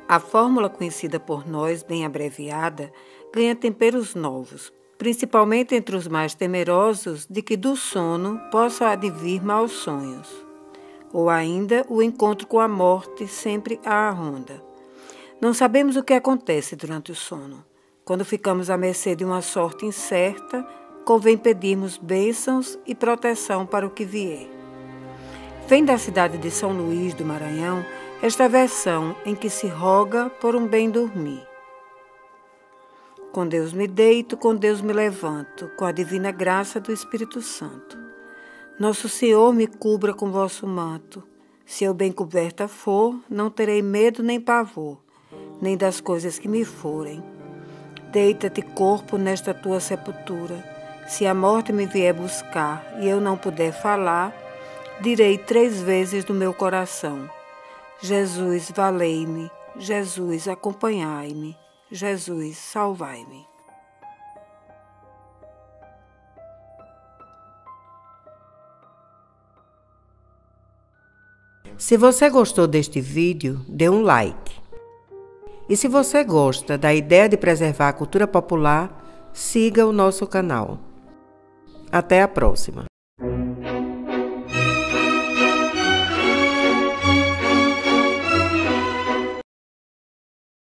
A fórmula conhecida por nós, bem abreviada, ganha temperos novos, principalmente entre os mais temerosos de que do sono possam advir maus sonhos, ou ainda o encontro com a morte sempre à ronda. Não sabemos o que acontece durante o sono. Quando ficamos à mercê de uma sorte incerta, convém pedirmos bênçãos e proteção para o que vier. Vem da cidade de São Luís do Maranhão esta versão em que se roga por um bem dormir. Com Deus me deito, com Deus me levanto, com a divina graça do Espírito Santo. Nosso Senhor me cubra com vosso manto. Se eu bem coberta for, não terei medo nem pavor, nem das coisas que me forem. Deita-te, corpo, nesta tua sepultura. Se a morte me vier buscar e eu não puder falar, direi 3 vezes no meu coração: Jesus, valei-me, Jesus, acompanhai-me, Jesus, salvai-me. Se você gostou deste vídeo, dê um like. E se você gosta da ideia de preservar a cultura popular, siga o nosso canal. Até a próxima!